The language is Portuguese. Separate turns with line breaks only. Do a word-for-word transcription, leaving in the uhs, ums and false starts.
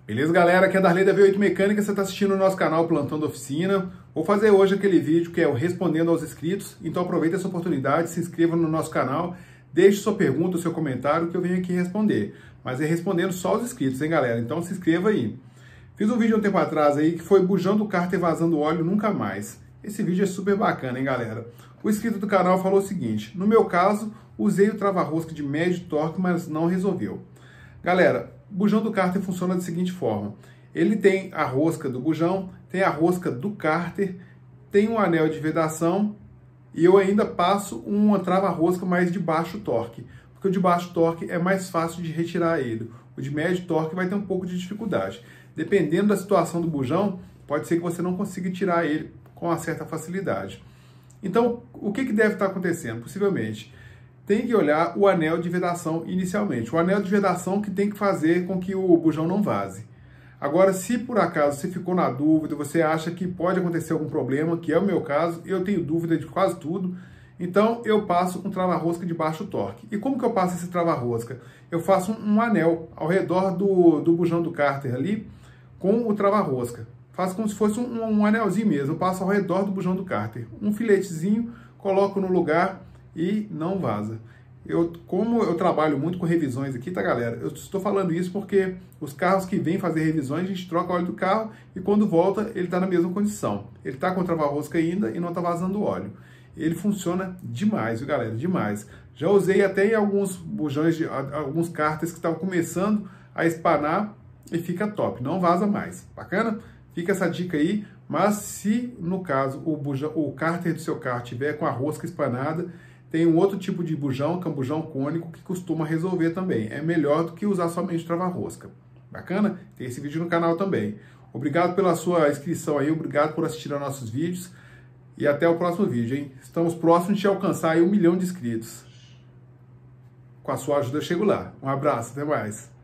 Beleza, galera? Aqui é a Darley da V oito Mecânica, você está assistindo o nosso canal Plantão da Oficina. Vou fazer hoje aquele vídeo que é o Respondendo aos Inscritos, então aproveita essa oportunidade, se inscreva no nosso canal, deixe sua pergunta, seu comentário que eu venho aqui responder. Mas é respondendo só os inscritos, hein, galera? Então se inscreva aí. Fiz um vídeo um tempo atrás aí que foi bujão do cárter vazando óleo nunca mais. Esse vídeo é super bacana, hein, galera? O inscrito do canal falou o seguinte: no meu caso, usei o trava-rosca de médio torque, mas não resolveu. Galera, o bujão do cárter funciona da seguinte forma: ele tem a rosca do bujão, tem a rosca do cárter, tem um anel de vedação e eu ainda passo uma trava-rosca mais de baixo torque, porque o de baixo torque é mais fácil de retirar ele. O de médio torque vai ter um pouco de dificuldade. Dependendo da situação do bujão, pode ser que você não consiga tirar ele com uma certa facilidade. Então, o que, que deve estar acontecendo? Possivelmente, tem que olhar o anel de vedação inicialmente. O anel de vedação que tem que fazer com que o bujão não vaze. Agora, se por acaso você ficou na dúvida, você acha que pode acontecer algum problema, que é o meu caso, eu tenho dúvida de quase tudo, então eu passo um trava-rosca de baixo torque. E como que eu passo esse trava-rosca? Eu faço um, um anel ao redor do, do bujão do cárter ali, com o trava-rosca. Faço como se fosse um, um anelzinho mesmo, eu passo ao redor do bujão do cárter. Um filetezinho, coloco no lugar e não vaza. Eu, como eu trabalho muito com revisões aqui, tá, galera? Eu estou falando isso porque os carros que vêm fazer revisões, a gente troca o óleo do carro e quando volta ele está na mesma condição. Ele está com trava-rosca ainda e não está vazando óleo. Ele funciona demais, viu, galera? Demais. Já usei até em alguns bujões, de, alguns cárteres que estavam começando a espanar e fica top, não vaza mais. Bacana? Fica essa dica aí, mas se no caso o, bujão, o cárter do seu carro tiver com a rosca espanada, tem um outro tipo de bujão, que é um bujão cônico, que costuma resolver também. É melhor do que usar somente trava-rosca. Bacana? Tem esse vídeo no canal também. Obrigado pela sua inscrição aí, obrigado por assistir aos nossos vídeos e até o próximo vídeo, hein? Estamos próximos de alcançar aí um milhão de inscritos. Com a sua ajuda eu chego lá. Um abraço, até mais.